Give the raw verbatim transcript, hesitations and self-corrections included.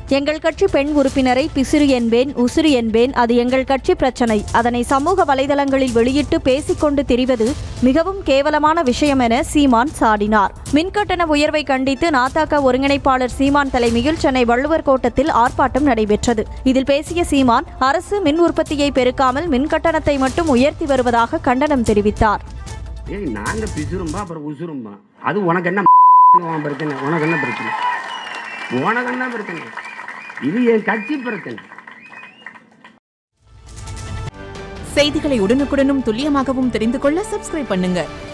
எங்கள் கட்சி பெண் உறுப்பினரை பிசிறு என்பேன், உசுறு என்பேன், அது எங்கள் கட்சி பிரச்சனை. அதனை சமூக வலைதளங்களில் வெளியிட்டு பேசிக்கொண்டு திரிவது மிகவும் கேவலமான விஷயம் என சீமான் சாடினார். மின்கட்டண உயர்வை கண்டித்து நாதாக ஒருங்கிணைப்பாளர் சீமான் தலைமையில் சென்னை வள்ளுவர் கோட்டத்தில் ஆர்ப்பாட்டம் நடைபெற்றது. இதில் பேசிய சீமான், அரசு மின் உற்பத்தியை பெருக்காமல் மின்கட்டணத்தை மட்டும் உயர்த்தி வருவதாக கண்டனம் தெரிவித்தார். அது உனக்கு என்ன பிரச்சனை? உனக்கு என்ன பிரச்சனை? உனக்கு என்ன பிரச்சனை? இது என் கட்சி பிரச்சனை. செய்திகளை உடனுக்குடனும் துல்லியமாகவும் தெரிந்து கொள்ள சப்ஸ்கிரைப் பண்ணுங்க.